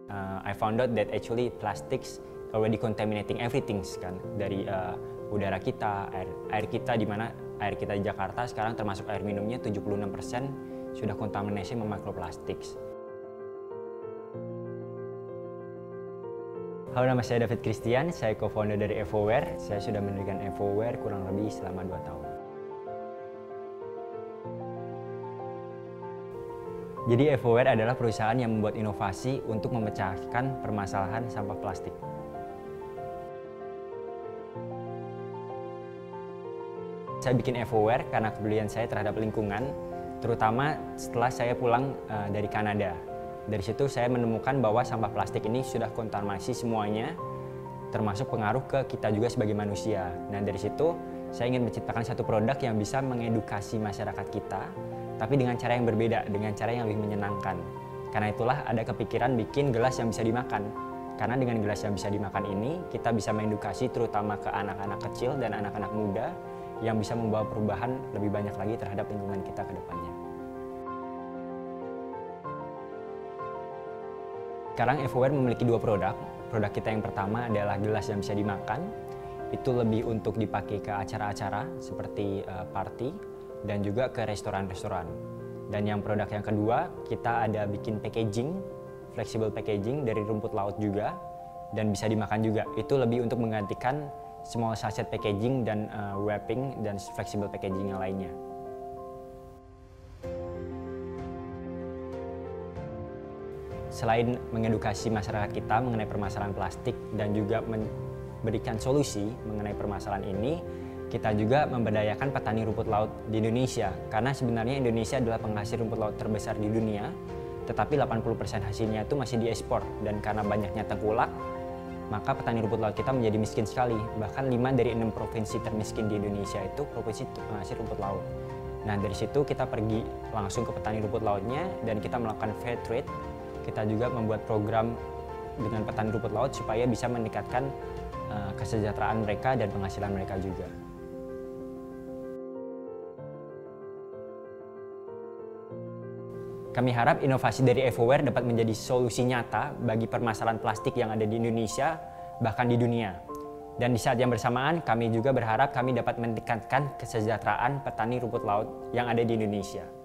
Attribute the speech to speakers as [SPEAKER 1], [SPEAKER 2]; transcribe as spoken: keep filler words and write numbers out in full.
[SPEAKER 1] uh, I found out that actually plastics already contaminating everything kan, dari uh, udara kita, air, air kita, di mana air kita di Jakarta sekarang termasuk air minumnya tujuh puluh enam persen sudah kontaminasi sama microplastics. Halo, nama saya David Christian, saya co-founder dari Evoware. Saya sudah mendirikan Evoware kurang lebih selama dua tahun. Jadi Evoware adalah perusahaan yang membuat inovasi untuk memecahkan permasalahan sampah plastik. Saya bikin Evoware karena kepedulian saya terhadap lingkungan, terutama setelah saya pulang uh, dari Kanada. Dari situ saya menemukan bahwa sampah plastik ini sudah kontaminasi semuanya, termasuk pengaruh ke kita juga sebagai manusia. Nah, dari situ saya ingin menciptakan satu produk yang bisa mengedukasi masyarakat kita, tapi dengan cara yang berbeda, dengan cara yang lebih menyenangkan. Karena itulah ada kepikiran bikin gelas yang bisa dimakan. Karena dengan gelas yang bisa dimakan ini, kita bisa mengedukasi terutama ke anak-anak kecil dan anak-anak muda yang bisa membawa perubahan lebih banyak lagi terhadap lingkungan kita ke depannya. Sekarang Evoware memiliki dua produk. Produk kita yang pertama adalah gelas yang bisa dimakan. Itu lebih untuk dipakai ke acara-acara seperti uh, party dan juga ke restoran-restoran. Dan yang produk yang kedua, kita ada bikin packaging, flexible packaging dari rumput laut juga, dan bisa dimakan juga. Itu lebih untuk menggantikan small sachet packaging dan uh, wrapping dan flexible packaging yang lainnya. Selain mengedukasi masyarakat kita mengenai permasalahan plastik dan juga memberikan solusi mengenai permasalahan ini, kita juga memberdayakan petani rumput laut di Indonesia. Karena sebenarnya Indonesia adalah penghasil rumput laut terbesar di dunia, tetapi delapan puluh persen hasilnya itu masih diekspor. Dan karena banyaknya tengkulak, maka petani rumput laut kita menjadi miskin sekali. Bahkan lima dari enam provinsi termiskin di Indonesia itu provinsi penghasil rumput laut. Nah, dari situ kita pergi langsung ke petani rumput lautnya dan kita melakukan fair trade. Kita juga membuat program dengan petani rumput laut supaya bisa meningkatkan uh, kesejahteraan mereka dan penghasilan mereka juga. Kami harap inovasi dari Evoware dapat menjadi solusi nyata bagi permasalahan plastik yang ada di Indonesia, bahkan di dunia. Dan di saat yang bersamaan, kami juga berharap kami dapat meningkatkan kesejahteraan petani rumput laut yang ada di Indonesia.